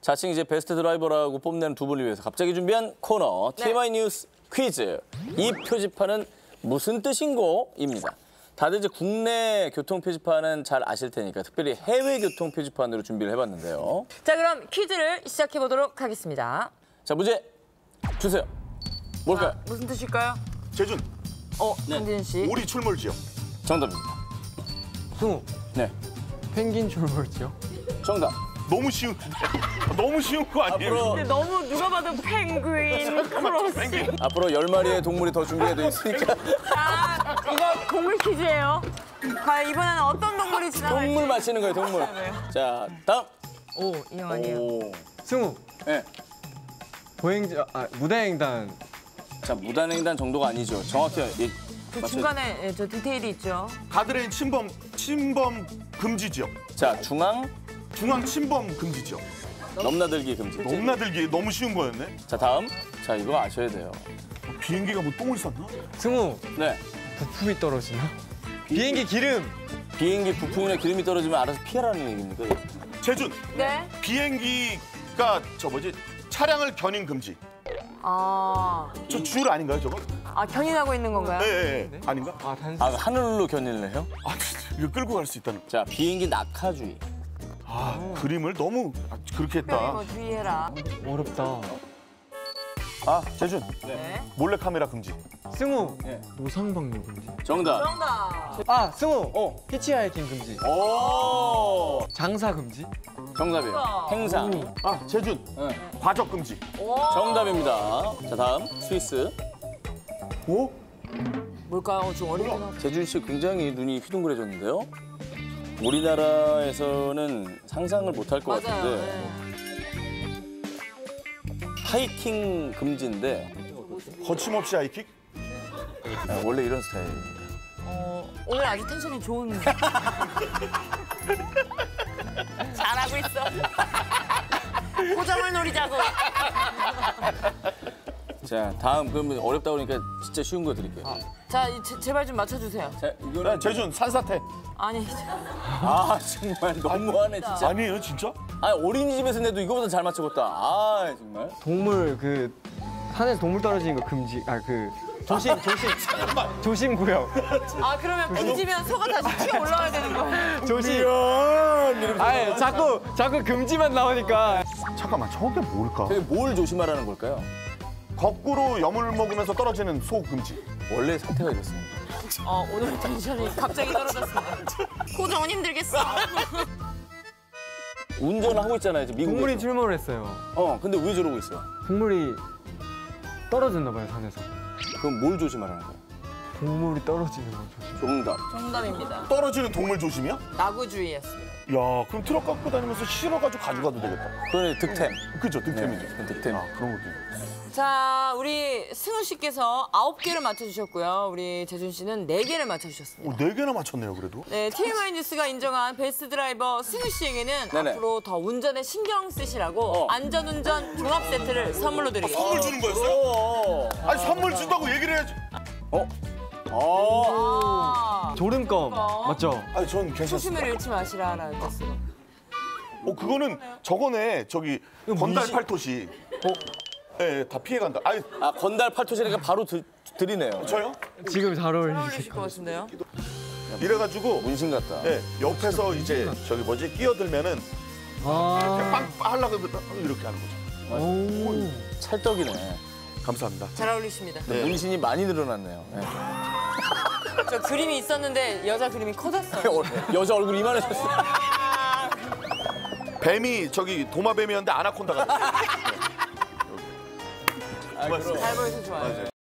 자칭 이제 베스트 드라이버라고 뽐내는 두 분을 위해서 갑자기 준비한 코너 TMI 뉴스 퀴즈. 이 표지판은 무슨 뜻인고?입니다. 다들 이제 국내 교통 표지판은 잘 아실 테니까 특별히 해외 교통 표지판으로 준비를 해봤는데요. 자, 그럼 퀴즈를 시작해 보도록 하겠습니다. 자, 문제 주세요. 뭘까요? 무슨 뜻일까요? 재준, 강진 씨. 오리 출몰지역. 정답입니다. 승우, 네, 펭귄 출몰지요? 정답. 너무 쉬운, 너무 쉬운 거 아니에요? 앞으로, 근데 너무 누가 봐도 펭귄 크로스. 앞으로 10마리의 동물이 더 준비가 돼 있으니까 자, 이거 동물 퀴즈예요. 과연 이번에는 어떤 동물이 지나갈지. 동물 맞히는 거예요, 동물. 자, 다음. 오, 이형 아니에요. 오. 승우, 네. 무대횡단. 자, 무단횡단 정도가 아니죠. 정확히 그 맞춰야 중간에 저 디테일이 있죠. 가드레인 침범 금지 지역. 자, 중앙 중앙 침범 금지 지역. 넘나들기 금지. 넘나들기 너무 쉬운 거였네. 자, 다음. 자, 이거 아셔야 돼요. 비행기가 뭐 똥을 쌌나? 승우, 네. 부품이 떨어지나? 비행기 기름. 비행기 부품이나 기름이 떨어지면 알아서 피하라는 얘기입니까? 재준, 네. 비행기가 차량을 견인 금지. 저 줄 아닌가요, 저거? 견인하고 있는 건가요? 네. 아닌가? 단순. 아, 하늘로 견인을 해요? 이거 끌고 갈 수 있다는. 자, 비행기 낙하주의. 그림을 너무 그렇게 특별히 했다. 뭐 주의해라. 어렵다. 재준, 네. 몰래카메라 금지. 승우, 네. 노상방뇨 금지. 정답. 정답. 승우, 히치하이킹 금지. 오. 장사 금지. 정답이에요. 행상. 재준, 네. 과적 금지. 정답입니다. 자, 다음. 스위스. 오? 뭘까요? 좀 어렵긴 하죠. 재준 씨 굉장히 눈이 휘둥그레졌는데요. 우리나라에서는 상상을 못할 것 맞아요. 같은데 네. 하이킹 금지인데 거침없이 하이킥? 원래 이런 스타일입니다. 오늘 아주 텐션이 좋은. 잘하고 있어. 고점을 노리자고. 자, 다음 그러면 어렵다 그러니까 진짜 쉬운 거 드릴게요. 자, 제발 좀 맞춰주세요. 자, 이거는 재준, 산사태. 아니, 정말 너무하네 진짜. 아니에요, 진짜? 어린이집에서 내도 이거보다 잘 맞춰봤다. 정말. 동물 산에서 동물 떨어지는 거 금지. 조심 구역. 그러면 금지면 소가 다시 튀어 올라와야 되는 거예요. 조심. 자꾸 금지만 나오니까. 잠깐만, 저게 뭘까? 저게 뭘 조심하라는 걸까요? 거꾸로 염을 먹으면서 떨어지는 소 금지. 원래 상태가 이렇습니다. 오늘 텐션이 갑자기 떨어졌습니다. 고정은 힘들겠어. 운전을 하고 있잖아요, 지금 미국에서. 동물이 출몰을 했어요. 근데 왜 저러고 있어? 동물이 떨어졌나 봐요, 산에서. 그럼 뭘 조심하라는 거야? 동물이 떨어지는 거 조심. 정답. 정답입니다. 떨어지는 동물 조심이야? 나구주의였습니다. 야, 그럼 트럭 갖고 다니면서 실어가지고 가져가도 되겠다. 그건 득템. 그죠, 득템이죠. 네, 그건 득템. 그런 것도 있네. 자, 우리 승우 씨께서 9개를 맞춰주셨고요. 우리 재준 씨는 4개를 맞춰주셨습니다. 4개나 맞췄네요, 그래도. 네, TMI 뉴스가 인정한 베스트 드라이버 승우 씨에게는 네네. 앞으로 더 운전에 신경 쓰시라고 안전운전 종합 세트를 선물로 드리겠습니다. 선물 주는 거였어요? 아니, 선물 준다고 얘기를 해야지. 졸음껌 맞죠? 아니, 전 괜찮습니다. 초심을 잃지 마시라라는 뜻으로. 그거는 저거네, 건달 팔토시. 네, 다 피해간다. 아니, 건달 팔토시니까 바로 드리네요. 저요? 지금 잘 어울리실 어울리실 것 같은데요? 이래가지고, 문신 같다. 네, 옆에서 이제 끼어들면은 빵 하려고 이렇게 하는 거죠. 찰떡이네. 감사합니다. 잘 어울리십니다. 문신이 많이 늘어났네요. 네. 저 그림이 있었는데 여자 그림이 커졌어요. 여자 얼굴 이만해졌어. 뱀이 도마뱀이었는데 아나콘다가 됐어요. 잘 보여서 좋아요.